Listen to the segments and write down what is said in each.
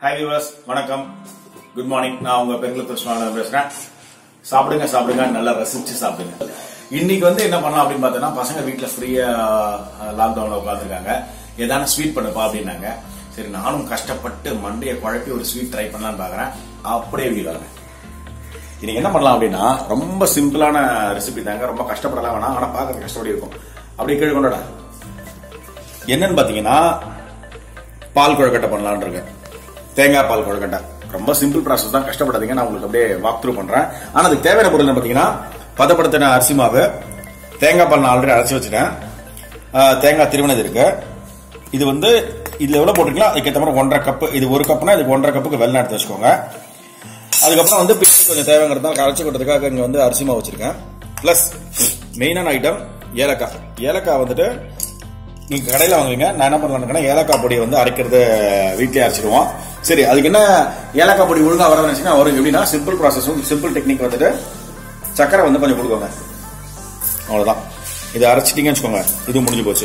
Hi viewers, வணக்கம். Good morning. நான் உங்க பெங்களூர் சுவாமி பேசுறேன். சாப்பிடுங்க நல்லா ரசிச்சு சாப்பிடுங்க. இன்னைக்கு என்ன பண்ணலாம் அப்படின்னு பார்த்தோம்னா பசங்க வீட்ல ஃப்ரீயா லாக்டவுன்ல உட்கார்ந்துருக்காங்க. ஏதான ஸ்வீட் பண்ணுப்பா அப்படின்னாங்க. சரி நானும் கஷ்டப்பட்டு மண்டைய குழப்பி ஒரு ஸ்வீட் ட்ரை பண்ணலாம்னு பாக்குறேன். அப்படியே வீடாங்க. இன்னைக்கு என்ன பண்ணலாம் அப்படின்னா ரொம்ப சிம்பிளான ரெசிபி தாங்க. ரொம்ப கஷ்டப்படலாம் வேணாம். ஆனா பார்க்கறது கஷ்டப்படி இருக்கும். அப்படியே கீழே கொண்டாடா. என்னன்னு பாத்தீங்கன்னா பால் கொழுக்கட்டை பண்ணலாம்னு இருக்கேன். தேங்காய் பால் கொழுக்கட்டை ரொம்ப சிம்பிள் ப்ராசஸ் தான், கஷ்டப்படாதீங்க. நான் உங்களுக்கு அப்படியே வாக் த்ரூ பண்றேன். ஆனா அதுக்கு தேவையான பொருள் பாத்தீங்கன்னா பதப்படுத்தின அரிசி மாவு, தேங்காய் பால் நான் ஆல்ரெடி அரைச்சி வச்சுட்டேன், தேங்காய் திருவினது இருக்கு. இது இதுல எவ்வளவு போட்டுக்கலாம் அதுக்கேற்ற மாதிரி 1.5 கப். இது 1 கப்னா இதுக்கு 1.5 கப்புக்கு வெள்ளம் எடுத்து வச்சுக்கோங்க. அதுக்கப்புறம் பின்னாடி கொஞ்சம் தேவைங்கிறதுனால கரைச்சி கொட்டுறதுக்காக இங்க அரிசி மாவு வச்சிருக்கேன். பிளஸ் மெயினான ஐட்டம் ஏலக்காய். ஏலக்காய் நீங்க கடையில வாங்குவீங்க. நான் என்ன பண்ணலாம்னா ஏலக்காய் பொடி அரைக்கிறது வீட்லயே அரைச்சிடுவோம். சரி, அதுக்கு என்ன ஏலக்காய் பொடி ஒழுங்கா வரதுன்னு வரும். எப்படின்னா சிம்பிள் ப்ராசஸ், சிம்பிள் டெக்னிக் சக்கரை கொஞ்சம் கொடுக்கோங்க. அவ்வளவுதான். இதை அரைச்சிட்டீங்கன்னு வச்சுக்கோங்க, இது முடிஞ்சு போச்சு.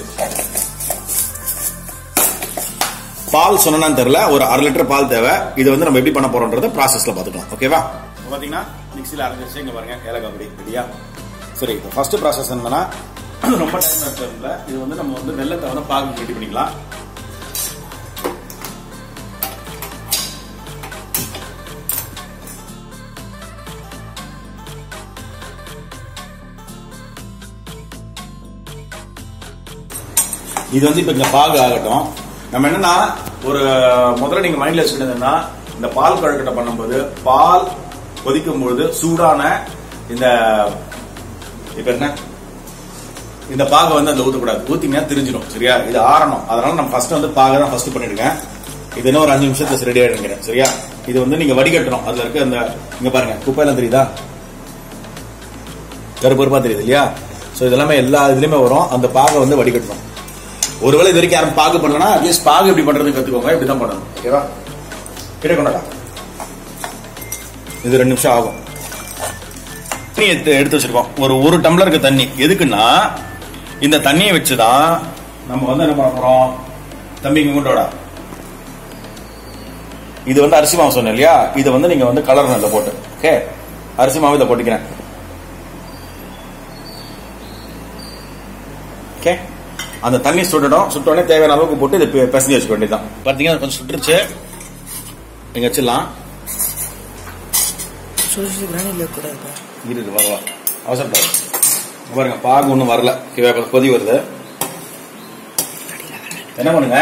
பால் சொன்னான்னு தெரியல, ஒரு 1/2 லிட்டர் பால் தேவை. இது நம்ம எப்படி பண்ண போறோம்ன்றத ப்ராசஸ்ல பாத்துக்கலாம். ஓகேவா? பாத்தீங்கன்னா மிக்சியில அரைஞ்சிருச்சு. இங்க பாருங்க ஏலக்காய் பொடி ரெடியா. சரி, இப்போ ஃபர்ஸ்ட் ப்ராசஸ் என்னன்னா ரொம்ப டைம் எடுத்துல இது நம்ம வெள்ளத்தை பாகு ரெடி பண்ணிக்கலாம். இது இப்ப இந்த பாகு ஆகட்டும். நம்ம என்னன்னா ஒரு முதல்ல நீங்க மைண்ட்ல வச்சுக்கிட்டதுன்னா இந்த பால் கொழுக்கட்டை பண்ணும்போது பால் கொதிக்கும் பொழுது சூடான இந்த பாகை அந்த ஊத்தக்கூடாது. ஊத்திங்கன்னா தெரிஞ்சிடும். சரியா? இது ஆறணும். அதனால நம்ம ஃபர்ஸ்ட் பாகை தான் ஃபர்ஸ்ட் பண்ணிருக்கேன். இது இன்னும் ஒரு 5 நிமிஷத்துல ரெடி ஆயிடுங்க. சரியா? இது நீங்க வடிகட்டணும். அதுல இருக்க இங்க பாருங்க குப்பையெல்லாம் தெரியுதா? கருப்பருப்பா தெரியுது இல்லையா? சோ இதெல்லாமே எல்லா இதுலயுமே வரும். அந்த பாகை வடிகட்டணும். ஒருவேளை இது வரைக்கும் யாரும் பாகு பண்ணலன்னா அட்லீஸ்ட் பாகு எப்படி பண்றது கத்துக்கோங்க. இப்படிதான் பண்ணணும். ஓகேவா? கிட்ட கொண்டாடா. இது 2 நிமிஷம் ஆகும். தண்ணி எடுத்து வச்சிருக்கோம். ஒரு டம்ளருக்கு தண்ணி. எதுக்குன்னா இந்த தண்ணியை வச்சுதான் நம்ம என்ன பண்ண போறோம். தம்பிக்கு கொண்டோட இது அரிசி மாவு சொன்னேன் இல்லையா? இது நீங்க கலர் இதை போட்டு. ஓகே, அரிசி மாவு இதை போட்டுக்கிறேன். ஓகே, அந்த தண்ணி சுட்டோடனே தேவையான அளவுக்கு போட்டு இதை பிசைஞ்சு வச்சுக்க வேண்டியதுதான். பாத்தீங்கன்னா கொஞ்சம் சுட்டுருச்சு. நீங்க வச்சிடலாம். இருக்கு வரவா அவசரம் பாருங்க. பாகு ஒண்ணும் வரல, கொதி வருது. என்ன பண்ணுங்க,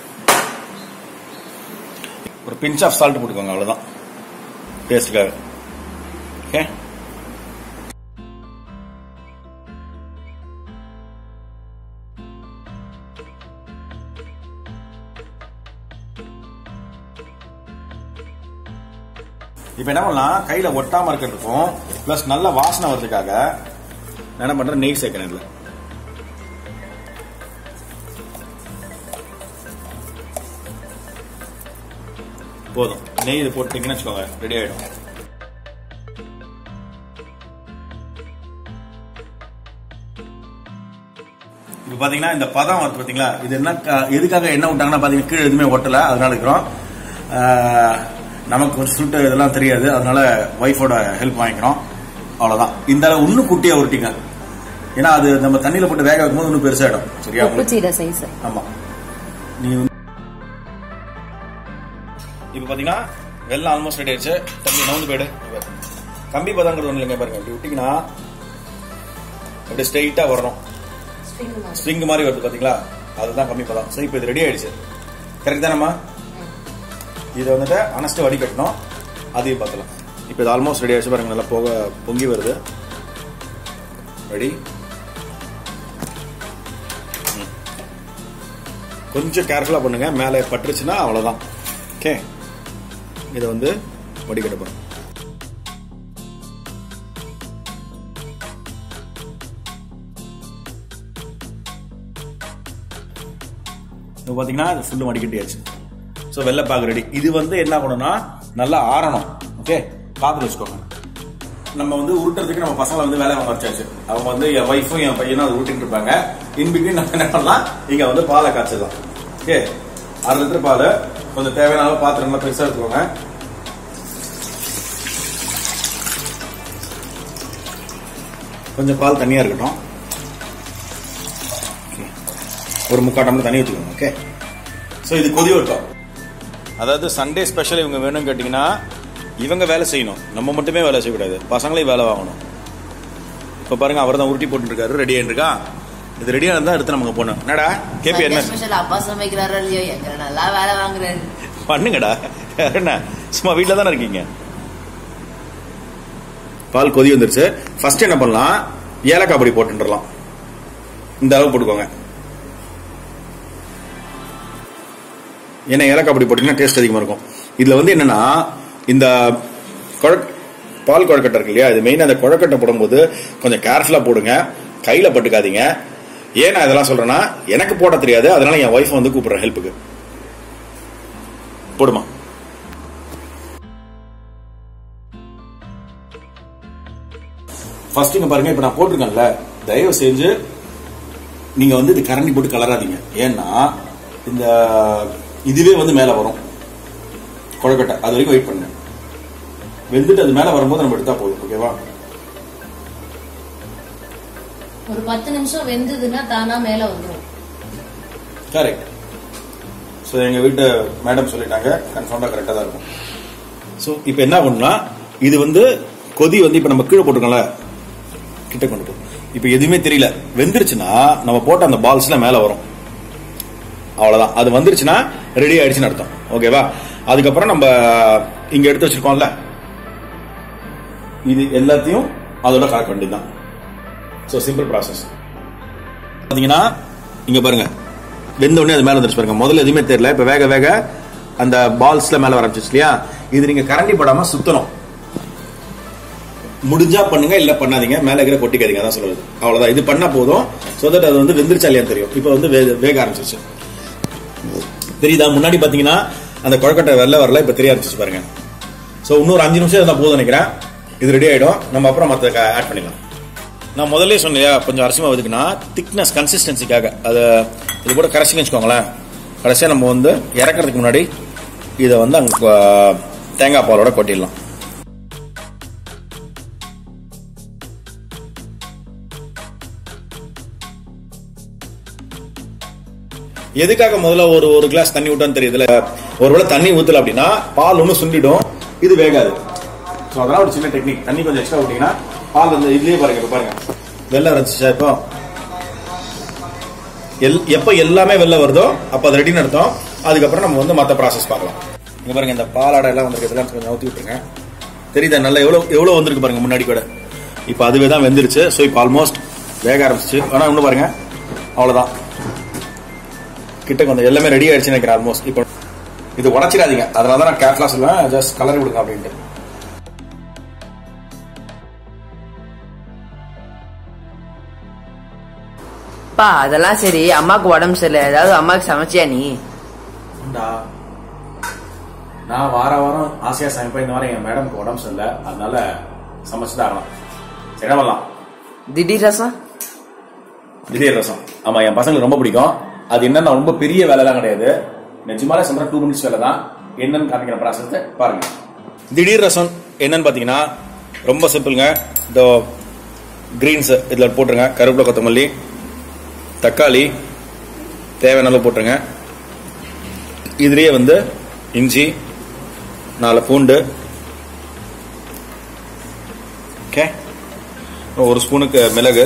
ஒரு பிஞ்ச் ஆஃப் சால்ட் போட்டுக்கோங்க. அவ்வளவுதான், டேஸ்டுக்காக. ஓகே, இப்ப என்ன பண்ணலாம், கையில ஒட்டாம இருக்கிறதுக்கும் பிளஸ் நல்ல வாசனை வர்றதுக்காக என்ன பண்றேன், நெய் சேர்க்கிறேன். இதுல போதும். நெய் இது போட்டீங்கன்னு வச்சுக்கோங்க, ரெடி ஆயிடும். இப்ப பாத்தீங்கன்னா இந்த பதம் வருது பாத்தீங்களா? இது என்ன எதுக்காக என்ன விட்டாங்கன்னா பாத்தீங்கன்னா கீழே எதுவுமே ஒட்டல, அதனால இருக்கிறோம். நமக்கு ஒரு சுட்டு இதெல்லாம் தெரியாது, அதனால ஒய்ஃபோட ஹெல்ப் வாங்கிக்கிறோம். அவ்வளவுதான். இந்த அளவு இன்னும் குட்டியா உருட்டிங்க. ஏன்னா அது நம்ம தண்ணியில போட்டு வேக வைக்கும் போது இன்னும் பெருசாயிடும். சரியா? ஆமா. நீ இப்ப பாத்தீங்கன்னா வெள்ளம் ஆல்மோஸ்ட் ரெடி ஆயிடுச்சு. தம்பி நவுந்து போயிடு. கம்பி பதங்கிறது ஒண்ணு இல்லைங்க. பாருங்க, இப்படி விட்டீங்கன்னா அப்படியே ஸ்ட்ரெயிட்டா வரணும். ஸ்ட்ரிங் மாதிரி வருது பாத்தீங்களா? அதுதான் கம்பி பதம். சரி, இப்ப இது ரெடி ஆயிடுச்சு. கரெக்ட் தானம்மா? இதை அனஸ்ட் வடிகட்டணும். அதையும் பார்க்கலாம். இப்போ இது ஆல்மோஸ்ட் ரெடி ஆயிடுச்சு. பாருங்க, நல்லா பொங்கி வருது. ரெடி. கொஞ்சம் கேர்ஃபுல்லா பண்ணுங்க, மேலே பட்டுருச்சுன்னா அவ்வளவுதான். ஓகே, இதை வடிகட்ட போறோம். இப்போ பாத்தீங்கன்னா இது ஃபுல்லு வடிகட்டியாச்சு. ஸோ வெள்ளைப்பாகு ரெடி. இது என்ன பண்ணணும்னா நல்லா ஆறணும். ஓகே, பார்த்து வச்சுக்கோங்க. நம்ம உருட்டுறதுக்கு நம்ம பசங்களை வேலை வாங்க வச்சாச்சு. அவங்க என் ஒய்ஃபும் என் பையனும் அதை உருட்டிட்டு இருப்பாங்க. இன்பிட்வீன் நம்ம என்ன பண்ணலாம், இங்க பாலை காய்ச்சலாம். ஓகே, 1/2 லிட்டர் பால் கொஞ்சம் தேவையான அளவு பாத்திரம் பெருசா எடுத்துக்கோங்க. கொஞ்சம் பால் தண்ணியா இருக்கட்டும். ஒரு 3/4 டம்ளர் தண்ணி ஊற்றிக்கோங்க. ஓகே, ஸோ இது கொதி விட்டோம். அதாவது சண்டே ஸ்பெஷல் இவங்க வேணும்னு கேட்டிங்கன்னா இவங்க வேலை செய்யணும், நம்ம மட்டுமே வேலை செய்யக்கூடாது, பசங்களையும் வேலை வாங்கணும். இப்போ பாருங்க, அவர் தான் உருட்டி போட்டுருக்காரு, ரெடி ஆகிருக்கா. இது ரெடியாக இருந்தால் எடுத்து நமக்கு போகணும். என்னடா கேபி என்ன ஸ்பெஷல்? அப்பா சமைக்கிறாரோ இல்லையோ, எங்க நல்லா வேலை வாங்குறாரு. பண்ணுங்கடா, என்ன சும்மா வீட்டில் தானே இருக்கீங்க. பால் கொதி வந்துருச்சு. ஃபர்ஸ்ட் என்ன பண்ணலாம், ஏலக்காய் பொடி போட்டுடலாம். இந்த அளவு போட்டுக்கோங்க. ஏன்னா ஏலக்காய் பொடி போட்டீங்கன்னா டேஸ்ட் அதிகமாக இருக்கும். இதுல வந்து என்னன்னா, இந்த பால் குழக்கட்டை இருக்கு இல்லையா, இது மெயினாக அந்த குழக்கட்டை போடும்போது கொஞ்சம் கேர்ஃபுல்லாக போடுங்க, கையில பட்டுக்காதீங்க. ஏன் நான் இதெல்லாம் சொல்றேன்னா, எனக்கு போட தெரியாது, அதனால என் ஒய்ஃப் வந்து கூப்பிடுறேன் ஹெல்ப்புக்கு. போடுமா. ஃபர்ஸ்ட் இங்க பாருங்க, இப்ப நான் போட்டிருக்கேன்ல, தயவு செஞ்சு நீங்க வந்து இது கரண்டி போட்டு கலராதீங்க. ஏன்னா இந்த இதுவே வந்து மேல வரும் கொழக்கட்டை, அது வரைக்கும் வெயிட் பண்ணுங்க. வெந்துட்டு அது மேல வரும்போது நம்ம எடுத்தா போதும். ஓகேவா? ஒரு 10 நிமிஷம் வெந்ததுன்னா தானா மேல வந்துடும். கரெக்ட். ஸோ எங்க வீட்டு மேடம் சொல்லிட்டாங்க, கன்ஃபார்மா கரெக்டா தான் இருக்கும். ஸோ இப்போ என்ன பண்ணா, இது வந்து கொதி வந்து இப்ப நம்ம கீழே போட்டுருக்கோம்ல, கிட்ட கொண்டு போ. இப்ப எதுவுமே தெரியல, வெந்துருச்சுன்னா நம்ம போட்ட அந்த பால்ஸ்ல மேல வரும். அவ்வளவுதான், அது வந்துருச்சுன்னா ரெடி ஆயிடுச்சுன்னு அர்த்தம். ஓகேவா? அதுக்கப்புறம் நம்ம இங்க எடுத்து வச்சிருக்கோம்ல, இது எல்லாத்தையும் அதோட கலக்க வேண்டியதுதான். So simple process. பாத்தீங்கன்னா இங்க பாருங்க, வெந்த உடனே அது மேல வந்துருச்சு பாருங்க. முதல்ல எதுவுமே தெரியல, இப்ப வேக வேக அந்த பால்ஸ்ல மேல வர ஆரம்பிச்சிச்சு இல்லையா. இது நீங்க கரண்டி போடாம சுத்தணும். முடிஞ்சா பண்ணுங்க, இல்ல பண்ணாதீங்க, மேல இருக்கிற கொட்டிக்காதீங்க, அதான் சொல்றது. அவ்வளவுதான், இது பண்ணா போதும். சோ தட் அது வந்து வெந்துருச்சா இல்லையான்னு தெரியும். இப்ப வந்து வேக ஆரம்பிச்சிச்சு, தெரியுதா? முன்னாடி பாத்தீங்கன்னா அந்த கொழக்கட்டை வரல, இப்ப தெரிய ஆரம்பிச்சிச்சு பாருங்க. சோ இன்னொரு 5 நிமிஷம் இருந்தா போதும் நினைக்கிறேன். இது ரெடி ஆயிடும். நம்ம அப்புறம் மத்த ஆட் பண்ணிக்கலாம். நான் முதல்ல சொன்னையா, கொஞ்சம் அரிசி மாவு எதுக்குன்னா திக்னஸ் கன்சிஸ்டன்சிக்காக. அதை இது கூட கரைச்சின்னு வச்சுக்கோங்களேன். கடைசியா நம்ம வந்து இறக்குறதுக்கு முன்னாடி இதை வந்து அங்க தேங்காய் பாலோட கொட்டிடலாம். எதுக்காக முதல்ல ஒரு கிளாஸ் தண்ணி விட்டான்னு தெரியுதுல. ஒருவேளை தண்ணி ஊத்தல அப்படின்னா பால் ஒன்னும் சுண்டிடும், இது வேகாது. ஸோ அதெல்லாம் ஒரு சின்ன டெக்னிக். தண்ணி கொஞ்சம் எக்ஸ்ட்ரா விட்டீங்கன்னா பால் வந்து இதுலயே பாருங்க. இப்ப பாருங்க, வெள்ளை அரைச்சிச்சா. இப்போ எப்ப எல்லாமே வெள்ளை வருதோ அப்ப அது ரெடின்னு அர்த்தம். அதுக்கப்புறம் நம்ம வந்து மற்ற ப்ராசஸ் பார்க்கலாம். இங்க பாருங்க, இந்த பாலாடை எல்லாம் வந்திருக்கு, கொஞ்சம் ஊற்றி விட்டுருங்க. தெரியுதா நல்லா எவ்வளவு வந்திருக்கு பாருங்க முன்னாடி கூட. இப்ப அதுவே தான் வெந்துருச்சு. ஸோ இப்போ ஆல்மோஸ்ட் வேக ஆரம்பிச்சிச்சு. ஆனா இன்னும் பாருங்க, அவ்வளவுதான், கிட்ட கொஞ்சம் எல்லாமே ரெடி ஆயிடுச்சு நினைக்கிறேன் ஆல்மோஸ்ட். இப்போ இது உடச்சிடாதீங்க, அதனால தான் நான் கேர்ஃபுல்லா சொல்லுவேன், ஜஸ்ட் கலர் விடுங்க அப்படின்ட்டு. அதெல்லாம் சரி, அம்மாக்கு உடம்பு சரியில்லை, ஏதாவது அம்மாக்கு சமைச்சியா நீ? நான் வாரம் ஆசையா சமைப்பேன். இந்த வாரம் என் மேடம்க்கு உடம்பு சரியில்லை, அதனால சமைச்சுதான் ஆகலாம். சரி பண்ணலாம். திடீர் ரசம். திடீர் ரசம், ஆமா, என் பசங்களுக்கு ரொம்ப பிடிக்கும். அது என்னன்னா ரொம்ப பெரிய வேலைலாம் கிடையாது, நிஜமாலே சொல்ற 2 மினிட்ஸ் வேலை தான். என்னன்னு காமிக்கிற ப்ராசஸ் பாருங்க. திடீர் ரசம் என்னன்னு பாத்தீங்கன்னா ரொம்ப சிம்பிள்ங்க. இந்த கிரீன்ஸ் இதுல போட்டுருங்க, கருவேப்பிலை, கொத்தமல்லி, தக்காளி தேவையான அளவு போட்டுருங்க. இதுலயே வந்து இஞ்சி, 4 பூண்டு, ஓகே, 1 ஸ்பூனுக்கு மிளகு,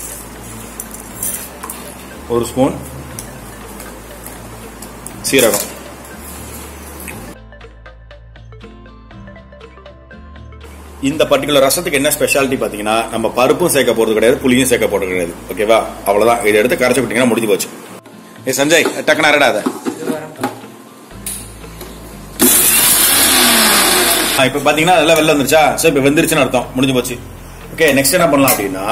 1 ஸ்பூன் சீரகம். இந்த பர்டிகுலர் ரசத்துக்கு என்ன ஸ்பெஷாலிட்டி பாத்தீங்கன்னா, நம்ம பருப்பும் சேர்க்க போறது கிடையாது, புளியும் சேர்க்க போறது கிடையாது. ஓகேவா? அவ்வளவுதான். இதை எடுத்து கரைச்சு விட்டீங்கன்னா முடிஞ்சு போச்சு. ஏ சஞ்சய், டக்குனு அரடா அதை. இப்ப பாத்தீங்கன்னா அதெல்லாம் வெளில வந்துருச்சா? சோ இப்ப வெந்துருச்சுன்னு அர்த்தம், முடிஞ்சு போச்சு. ஓகே, நெக்ஸ்ட் என்ன பண்ணலாம் அப்படின்னா,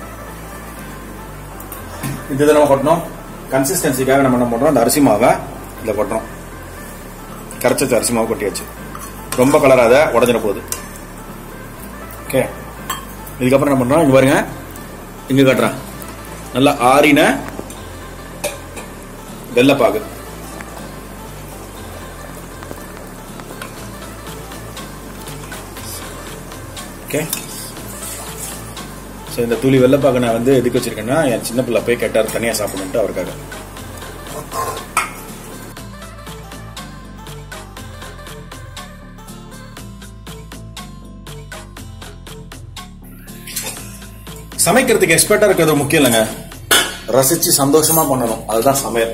இது நம்ம கொட்டணும். கன்சிஸ்டன்சிக்காக நம்ம என்ன பண்றோம், அந்த அரிசி மாவை இதுல கொட்டுறோம். கரைச்ச அரிசி மாவு கொட்டியாச்சு. ரொம்ப கலராத, உடஞ்சிட போகுது. ஓகே, இதுக்கப்புறம் என்ன பண்றோம், இங்க பாருங்க, இங்க காட்டுறேன், நல்லா ஆறின வெள்ளைப்பாகு. ஓகே. ஸோ இந்த துளி வெள்ளைப்பாக்கு நான் வந்து எதுக்கு வச்சிருக்கேன்னா என் சின்ன பிள்ளை போய் கேட்டார் தனியாக சாப்பிடணுன்ட்டு அவருக்காக. சமைக்கிறதுக்கு எக்ஸ்பர்ட்டா இருக்கிறது முக்கியம் இல்லைங்க, ரசிச்சு சந்தோஷமா பண்ணணும், அதுதான் சமையல்.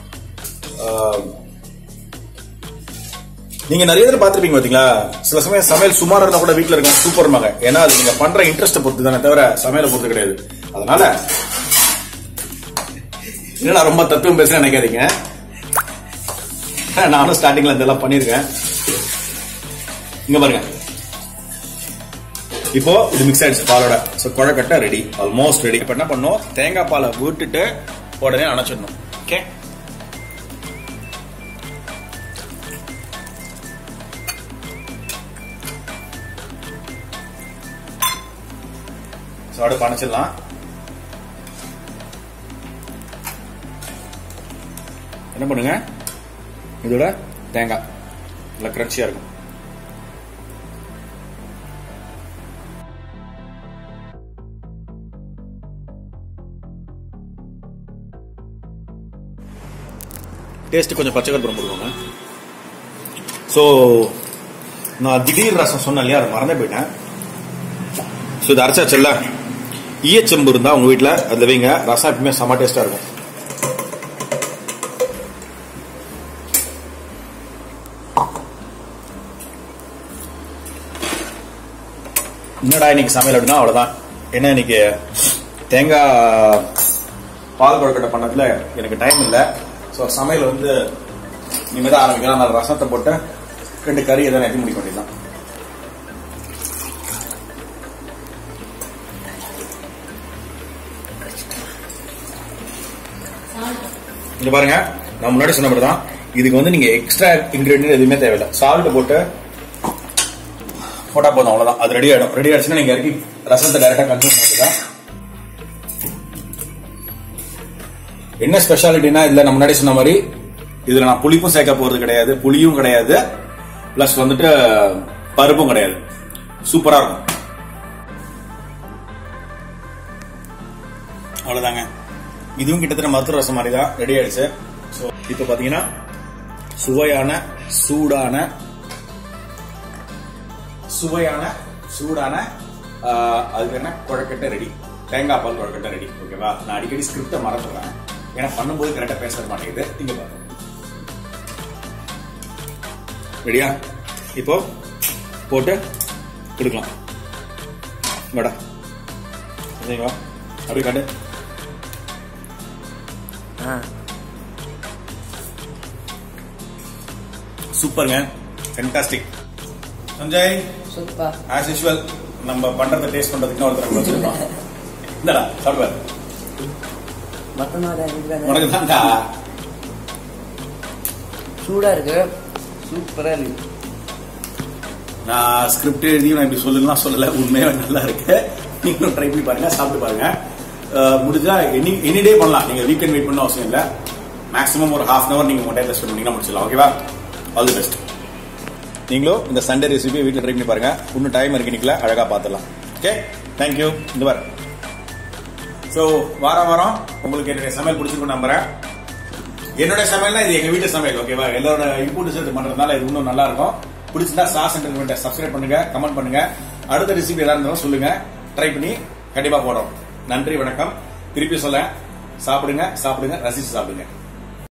நீங்க நிறைய பேர் பார்த்திருப்பீங்க பாத்தீங்களா, சில சமயம் சமையல் சுமாரா இருந்தா கூட வீட்டுல இருக்க சூப்பர்மாங்க. ஏன்னா அது நீங்க பண்ற இன்ட்ரெஸ்ட் பொறுத்து தானே தவிர சமையலை பொறுத்து கிடையாது. அதனால நான் ரொம்ப தத்துவம் பேச நினைக்காதீங்க, நானும் ஸ்டார்டிங்ல இதெல்லாம் பண்ணிருக்கேன். இங்க பாருங்க, இப்போ இது மிக்ஸ் ஆயிடுச்சு பாலோட. சோ குழக்கட்டை ரெடி, ஆல்மோஸ்ட் ரெடி. இப்ப என்ன பண்ணோம், தேங்காய் பாலை விட்டுட்டு உடனே அணைச்சிடணும். ஓகே, அடுப்பு அணைச்சிடலாம். என்ன பண்ணுங்க, இதோட தேங்காய் நல்லா கிரன்ச்சியா இருக்கும். டேஸ்ட் கொஞ்சம் பச்சை கற்பூரம் போடுவாங்க. ஸோ நான் திடீர் ரசம் சொன்னேன் இல்லையா, அதை மறந்தே போயிட்டேன். ஸோ இது அரைச்சாச்சுல்ல, ஈயச்செம்பு இருந்தா உங்க வீட்டில் அதில் வைங்க, ரசம் எப்பவுமே செம்ம டேஸ்டா இருக்கும். என்னடா இன்னைக்கு சமையல் அப்படின்னா அவ்வளவுதான். ஏன்னா இன்னைக்கு தேங்காய் பால் கொழுக்கட்டை பண்ணதுல எனக்கு டைம் இல்லை. ஸோ சமையல் வந்து இனிமேல் தான் ஆரம்பிக்கலாம். நான் ரசத்தை போட்டு 2 கறி எதாவது எத்தி முடிக்க வேண்டியதுதான். இங்க பாருங்க, நான் முன்னாடி சொன்ன மாதிரி தான், இதுக்கு வந்து நீங்க எக்ஸ்ட்ரா இன்கிரீடியன்ட் எதுவுமே தேவையில்லை. சால்ட் போட்டு போட்டா போதும், அவ்வளவுதான். அது ரெடி ஆயிடும். ரெடி ஆயிடுச்சுன்னா நீங்க இறக்கி ரசத்தை டைரக்டா கன்சூம் பண்ணிக்கலாம். என்ன ஸ்பெஷாலிட்டினா, இதுல நான் முன்னாடி சொன்ன மாதிரி இதுல நான் புளிப்பும் சேர்க்க போறது கிடையாது, புளியும் கிடையாது, பிளஸ் வந்துட்டு பருப்பும் கிடையாது. சூப்பரா இருக்கும். அவ்வளவுதாங்க. இதுவும் கிட்டத்தட்ட மருத்துவ ரசம் மாதிரி தான் ரெடி ஆயிடுச்சு. ஸோ இப்போ பாத்தீங்கன்னா சுவையான சூடான அதுக்கு என்ன கொழுக்கட்டை ரெடி, தேங்காய் பால் கொழுக்கட்டை ரெடி. ஓகேவா, நான் அடிக்கடி ஸ்கிரிப்டை மறந்துடுறேன், ஏன்னா பண்ணும்போது கரெக்டா பேச மாட்டேங்குது. இங்க பாருங்க, ரெடியா? இப்போ போட்டு கொடுக்கலாம். வாடா, அப்படி காட்டு. சூப்பர்ங்க, fantastic. Sanjay super. As usual நம்ம பண்றத டேஸ்ட் பண்றதுக்கு ஒருத்தர் வச்சிருக்கோம். இந்தடா சாப்பிடுவார். உனக்கு தான்டா சூடா இருக்கு, சூப்பரா இருக்கு. நான் ஸ்கிரிப்ட் எழுதியும் நான் இப்படி சொல்லல, உண்மையா நல்லா இருக்கு. நீங்களும் ட்ரை பண்ணி பாருங்க, சாப்பிட்டு பாருங்க. முடிஞ்சா எனி டே பண்ணலாம், நீங்க வீக்கெண்ட் வெயிட் பண்ண அவசியம் இல்லை. மேக்ஸிமம் ஒரு ½ hour நீங்க உங்க டைம்ல ஸ்பெண்ட் பண்ணீங்கன்னா முடிச்சிடலாம். ஓகேவா, ஆல் தி பெஸ்ட். நீங்களும் இந்த சண்டே ரெசிபி வீட்டில் ட்ரை பண்ணி பாருங்க. இன்னும் டைம் இருக்கு, நிக்கல அழகா பார்த்துடலாம். Okay, thank you. இந்த வாரம் ஸோ வாரம் உங்களுக்கு என்னுடைய சமையல் பிடிச்சிருக்கும் நம்புறேன். என்னோட சமையல்னா இது எங்க வீட்டு சமையல். ஓகேவா, எல்லாரோட இன்புட் சேர்த்து பண்றதுனால இது இன்னும் நல்லா இருக்கும். பிடிச்சிருந்தா சாஸ் என்டர்டைன்மெண்ட்டை சப்ஸ்கிரைப் பண்ணுங்க, கமெண்ட் பண்ணுங்க. அடுத்த ரெசிபி ஏதாவது இருந்தாலும் சொல்லுங்க, ட்ரை பண்ணி கண்டிப்பா போடுறோம். நன்றி, வணக்கம். திருப்பி சொல்ல, சாப்பிடுங்க, ரசிச்சு சாப்பிடுங்க.